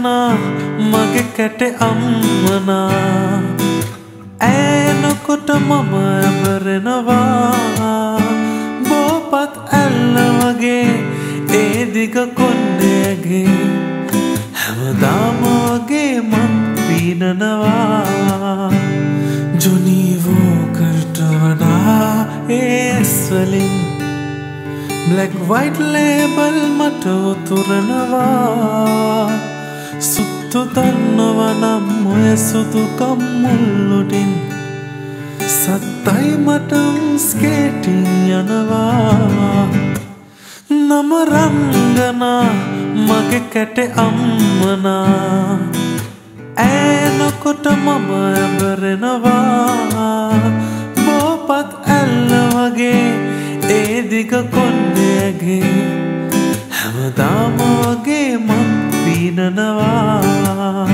රංගනා මගේ කැට අම්මනා ඈනකොට මම ඇඹරෙනවා බෝපත් ඇල්ල වගේ ඒ දිග කොණ්ඩයගේ හැමදාම වගේ මං පීනනවා ජොනි වෝකර්ට වඩා ඒස් වලින් Black white label මට උතුරනවා සුත්තු දන්නවා නම් ඔය සුදු කම්මුල්ලුටින් සත්තයි මට ස්කේටින් යනවා නම රංගනා මගේ කැට අම්මනා ඈනකොට මම ඇඹරෙනවා බෝපත් ඇල්ල වගේ ඒ දිග කොණ්ඩයගේ හැමදාම වගේ මං පීනනවා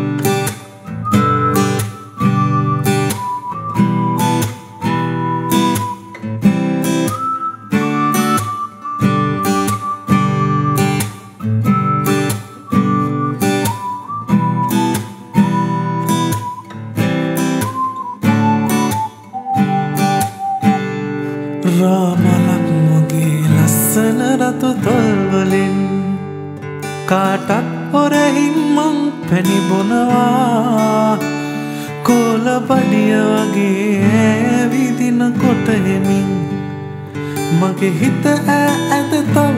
රාමලක් මගේ ලස්සන රතු තොල්වලින් කාටත් හොරහින් මං පැණි බොනවා කෝල බඩිය වගේ ඇවිදින කොට හෙමින් මගේ හිත ඇද තව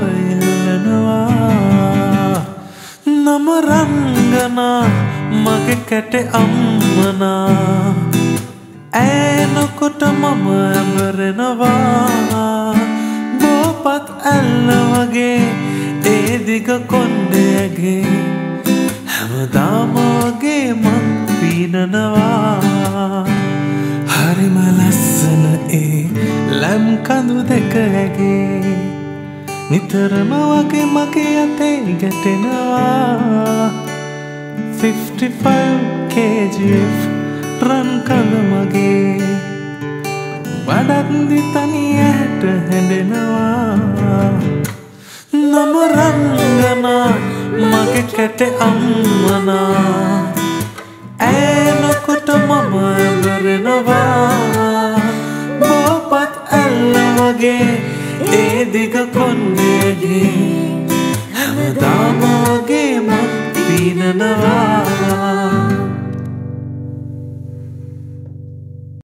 ඉල්ලනවා නම රංගනා මගේ කැට අම්මනා ඈනකොට මම ඇඹරෙනවා බෝපත් ඇල්ල වගේ ඒ දිග කොණ්ඩයගේ හැමදාම වගේ මං පීනනවා හරිම ලස්සන ඒ ලැම් කඳු දෙක ඇගේ නිතරම වගේ මගේ අතේ ගැටෙනවා 55 kgf රන් කඳ මගේ වඩක්දි තනියට හැඬෙනවා නම රංගනා මගේ කැට අම්මනා ඈනකොට මම ඇඹරෙනවා බෝපත් ඇල්ල වගේ ඒ දිග කොණ්ඩයගේ හැමදාම වගේ මං පීනනවා